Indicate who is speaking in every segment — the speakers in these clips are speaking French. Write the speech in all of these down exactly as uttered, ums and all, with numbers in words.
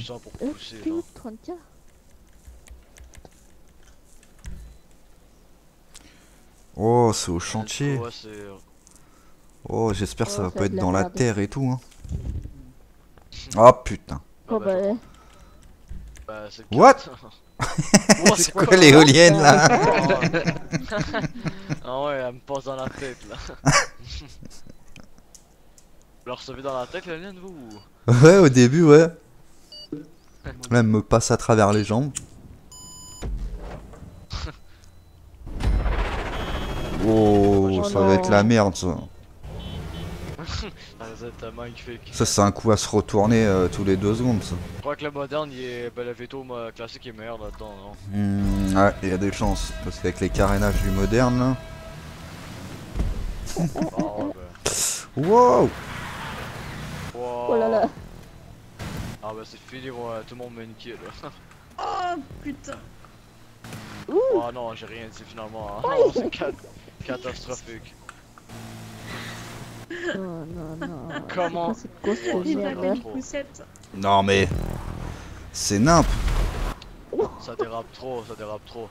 Speaker 1: puissant pour pousser, genre.
Speaker 2: trente K.
Speaker 3: Oh, c'est au chantier.
Speaker 1: Ouais, c'est...
Speaker 3: Oh, j'espère que ça
Speaker 2: Oh,
Speaker 3: va
Speaker 2: ça
Speaker 3: pas
Speaker 2: va
Speaker 3: être
Speaker 2: être
Speaker 3: dans
Speaker 2: la
Speaker 3: la
Speaker 2: merde.
Speaker 3: terre et tout. Hein. Oh putain.
Speaker 2: Oh bah ouais.
Speaker 1: Bah, c'est le
Speaker 3: What?
Speaker 1: quatre.
Speaker 3: C'est quoi l'éolienne là?
Speaker 1: Ah ouais, elle me passe dans la tête là. Vous la recevez dans la tête l'éolienne vous ou...
Speaker 3: Ouais, au début, ouais. Là, elle me passe à travers les jambes. Oh, ça va être la merde ça.
Speaker 1: Ah, ça va être magnifique.
Speaker 3: Ça, c'est un coup à se retourner euh, tous les deux secondes ça.
Speaker 1: Je crois que le moderne, il est... ben, le veto euh, classique est meilleur là-dedans, non?
Speaker 3: Hmm, ouais, il y a des chances. Parce qu'avec les carénages du moderne là.
Speaker 1: Ah ouais, ben...
Speaker 3: Wow!
Speaker 1: Wow.
Speaker 2: Oh là là.
Speaker 1: Ah bah c'est fini, ouais, tout le monde m'a niqué là.
Speaker 4: Oh putain.
Speaker 2: Ouh.
Speaker 1: Oh non, j'ai rien dit finalement. Hein. Non, c'est cat catastrophique.
Speaker 2: Non, non, non.
Speaker 1: Comment?
Speaker 2: C'est quoi ce
Speaker 4: Il m'a
Speaker 2: merde
Speaker 4: fait
Speaker 2: là?
Speaker 4: une poussette.
Speaker 3: Non mais. C'est nimp.
Speaker 1: Ça dérape trop, ça dérape trop.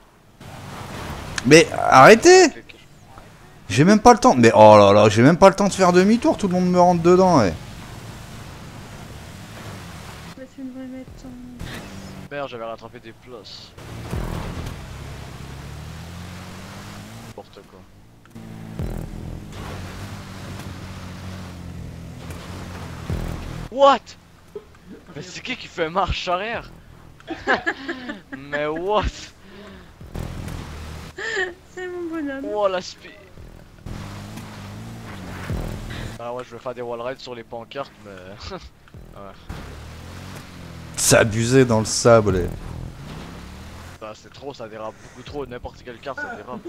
Speaker 3: Mais arrêtez! J'ai même pas le temps. Mais oh là là, j'ai même pas le temps de faire demi-tour. Tout le monde me rentre dedans. Ouais.
Speaker 4: Tu devrais mettre ton...
Speaker 1: Merde, j'avais rattrapé des places. N'importe quoi. What? Mais c'est qui qui fait marche arrière? Mais what?
Speaker 4: C'est mon bonhomme.
Speaker 1: Oh la speed. Ah ouais, je vais faire des wall rides sur les pancartes, mais... ouais.
Speaker 3: C'est abusé dans le sable.
Speaker 1: Bah, c'est trop, ça dérape beaucoup trop, n'importe quelle carte ça dérape.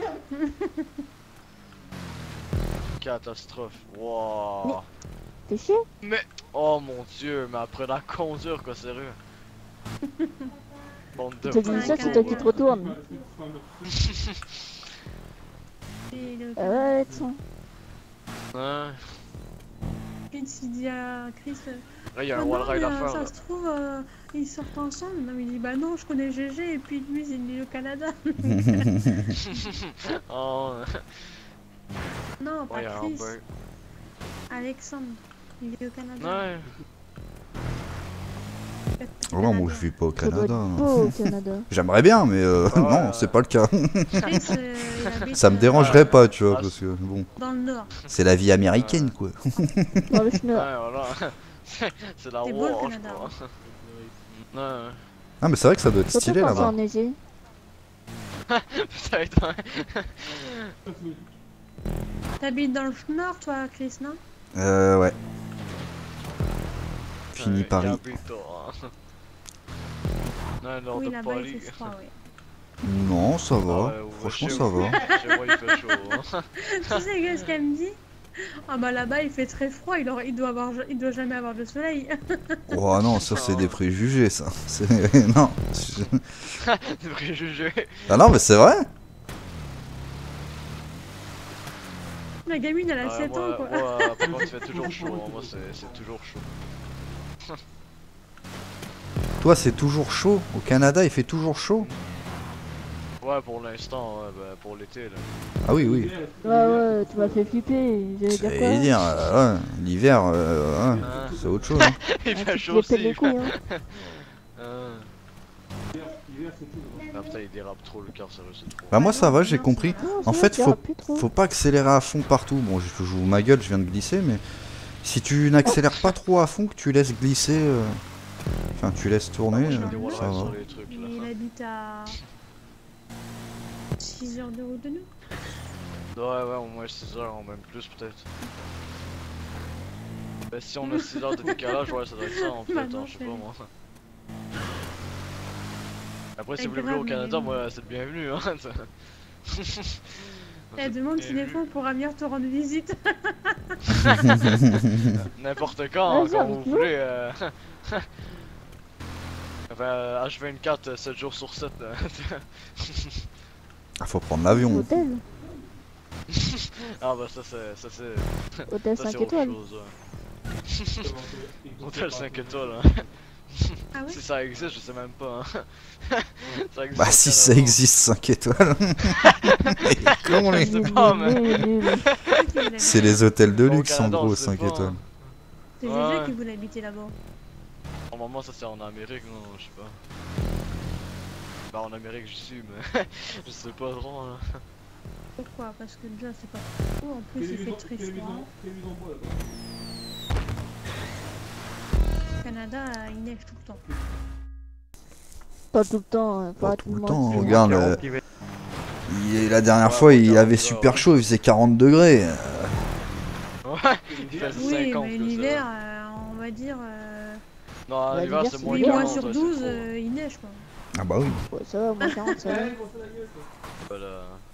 Speaker 1: Catastrophe, wow.
Speaker 2: T'es chier?
Speaker 1: Mais, oh mon dieu, mais après la conduire quoi, sérieux. Bande de
Speaker 2: Je te dis ça, c'est toi qui te retournes.
Speaker 4: Et le...
Speaker 2: Ah ouais, tiens.
Speaker 1: Ouais.
Speaker 4: Chris, il dit à Chris... euh,
Speaker 1: Là, il y a un
Speaker 4: oh
Speaker 1: wall
Speaker 4: non,
Speaker 1: ride
Speaker 4: mais,
Speaker 1: à
Speaker 4: euh,
Speaker 1: faire
Speaker 4: ça
Speaker 1: là.
Speaker 4: se trouve, euh, ils sortent ensemble. Non, mais il dit bah non, je connais G G et puis lui, il est au Canada.
Speaker 1: Oh,
Speaker 4: Non,
Speaker 1: ouais,
Speaker 4: pas
Speaker 1: il y a un
Speaker 4: Chris.
Speaker 1: bug.
Speaker 4: Alexandre, il est au Canada.
Speaker 1: Ouais.
Speaker 3: Oh non, moi je vis pas au
Speaker 2: Ça doit
Speaker 3: Canada.
Speaker 2: être beau au Canada.
Speaker 3: J'aimerais bien, mais euh,
Speaker 1: Ah,
Speaker 3: non,
Speaker 1: ouais.
Speaker 3: c'est pas le cas.
Speaker 4: Chris, euh, il habite,
Speaker 3: Ça me
Speaker 4: euh,
Speaker 3: dérangerait pas, tu vois,
Speaker 1: Ah,
Speaker 3: parce que bon,
Speaker 4: dans le nord.
Speaker 3: c'est la vie américaine quoi.
Speaker 2: Dans le
Speaker 1: Ouais,
Speaker 2: schneur.
Speaker 1: voilà. C'est la
Speaker 4: C'est beau, le
Speaker 1: war, je
Speaker 4: Canada.
Speaker 1: crois. Ouais.
Speaker 3: Ah, mais c'est vrai que ça doit être
Speaker 2: Surtout
Speaker 3: stylé
Speaker 2: quand c'est
Speaker 3: là-bas.
Speaker 2: enneigé.
Speaker 1: Ça va être...
Speaker 4: T'habites dans le nord, toi, Chris, non?
Speaker 3: Euh, ouais. Fini
Speaker 1: Ouais,
Speaker 3: Paris.
Speaker 1: Capito, hein. Non, nord
Speaker 4: Oui,
Speaker 1: de
Speaker 4: là-bas, il
Speaker 1: Paris.
Speaker 4: fait froid, oui.
Speaker 3: Non, ça va.
Speaker 1: Ah ouais, ouais,
Speaker 3: Franchement,
Speaker 1: chez
Speaker 3: ça
Speaker 1: vous.
Speaker 3: va.
Speaker 1: Chez moi, il fait chaud. Hein.
Speaker 4: Tu sais qu'est-ce qu'elle me dit? Ah bah là-bas, il fait très froid, il, aura- il, doit avoir... il doit jamais avoir de soleil.
Speaker 3: Oh non, ça c'est des préjugés, ça. C'est- Non.
Speaker 1: Des préjugés.
Speaker 3: Ah non, mais c'est vrai.
Speaker 4: La gamine, elle a
Speaker 1: Ouais,
Speaker 4: sept
Speaker 1: moi,
Speaker 4: ans, quoi.
Speaker 1: moi, par contre, il fait toujours chaud. Hein. Moi, c'est c'est toujours chaud.
Speaker 3: Toi, c'est toujours chaud. Au Canada, il fait toujours chaud.
Speaker 1: Ouais, pour l'instant, ouais, bah, pour l'été, là.
Speaker 3: Ah oui, oui.
Speaker 2: Ouais, ouais, tu m'as fait flipper. J'allais dire
Speaker 3: C'est
Speaker 2: quoi?
Speaker 3: dire, euh, ouais, l'hiver, euh, ouais,
Speaker 1: Hein.
Speaker 3: c'est autre chose. Hein.
Speaker 1: Il
Speaker 2: Ah,
Speaker 1: fait
Speaker 2: tu
Speaker 1: chaud
Speaker 2: te pètes les
Speaker 1: aussi.
Speaker 2: couilles, hein.
Speaker 1: Hein. Ah putain, il dérape trop le car, sérieux, c'est trop.
Speaker 3: Bah moi ça va, j'ai compris.
Speaker 2: Non,
Speaker 3: En
Speaker 2: ça
Speaker 3: fait,
Speaker 2: va,
Speaker 3: faut,
Speaker 2: ça plus trop.
Speaker 3: faut pas accélérer à fond partout. Bon, je joue ma gueule, je viens de glisser, mais si tu n'accélères pas trop à fond, que tu laisses glisser, euh, enfin tu laisses tourner,
Speaker 1: Moi, je fais des
Speaker 3: euh,
Speaker 1: wall
Speaker 3: ça
Speaker 1: rides
Speaker 3: va.
Speaker 1: sur les trucs,
Speaker 4: Il
Speaker 1: là.
Speaker 4: habite à six heures de route de nous.
Speaker 1: Ouais, ouais, au moins six heures, ou même plus, peut-être. Bah, si on a six heures de décalage, ouais, ça doit être ça, en fait,
Speaker 4: Bah
Speaker 1: hein,
Speaker 4: non,
Speaker 1: je sais pas,
Speaker 4: c'est-
Speaker 1: moi. Après, si
Speaker 4: C'est
Speaker 1: vous voulez
Speaker 4: grave,
Speaker 1: venir au
Speaker 4: mais-
Speaker 1: Canada, moi, c'est le bienvenu, hein.
Speaker 4: Elle demande si des fois on pourra venir te rendre visite.
Speaker 1: N'importe quand,
Speaker 2: Vas-y,
Speaker 1: quand
Speaker 2: avec
Speaker 1: vous
Speaker 2: nous.
Speaker 1: voulez. Euh... enfin, H vingt-quatre, sept jours sur sept. euh.
Speaker 3: Ah, faut prendre l'avion.
Speaker 2: Hôtel.
Speaker 1: Ah bah ça c'est... ça c'est...
Speaker 2: Hôtel
Speaker 1: ça c'est
Speaker 2: cinq
Speaker 1: autre
Speaker 2: étoiles.
Speaker 1: chose. Ouais. Hôtel cinq étoiles, hein. si ça existe, je sais même pas. Hein. Ça existe
Speaker 3: Bah
Speaker 1: au
Speaker 3: si
Speaker 1: Canada.
Speaker 3: ça existe cinq étoiles. Les cons, les-
Speaker 1: sais pas, mais-
Speaker 2: Nul, nul, nul.
Speaker 3: C'est les hôtels de
Speaker 1: Au
Speaker 3: luxe en
Speaker 1: Canada, on
Speaker 3: gros,
Speaker 1: sait
Speaker 3: cinq
Speaker 1: pas, hein.
Speaker 3: étoiles.
Speaker 4: C'est
Speaker 1: Ouais.
Speaker 4: G G qui voulait habiter là-bas.
Speaker 1: Normalement, ça c'est en Amérique, non, je sais pas. Bah en Amérique, je suis, mais je sais pas trop. Hein.
Speaker 4: Pourquoi? Parce que déjà c'est pas trop, en plus il fait très froid. Au Canada, il neige tout le temps.
Speaker 2: Pas tout le temps, hein,
Speaker 3: Pas
Speaker 2: pas
Speaker 3: tout le
Speaker 2: tout
Speaker 3: temps,
Speaker 2: mentir.
Speaker 3: regarde. euh, il- La dernière fois, il avait super chaud, il faisait quarante degrés.
Speaker 1: Ouais, il fait
Speaker 4: Oui,
Speaker 1: cinquante
Speaker 4: mais
Speaker 1: que
Speaker 4: l'hiver,
Speaker 1: ça.
Speaker 4: euh, on va dire euh,
Speaker 1: Non,
Speaker 2: Bah,
Speaker 1: l'hiver
Speaker 2: l'hiver,
Speaker 1: c'est
Speaker 2: c'est
Speaker 1: moins
Speaker 4: huit
Speaker 2: bien,
Speaker 4: mois
Speaker 1: quarante,
Speaker 4: sur
Speaker 1: ouais,
Speaker 4: douze,
Speaker 1: c'est trop.
Speaker 4: euh, il neige quoi.
Speaker 3: Ah bah oui.
Speaker 2: Ouais, ça va, moi quarante, ça va.
Speaker 1: Voilà.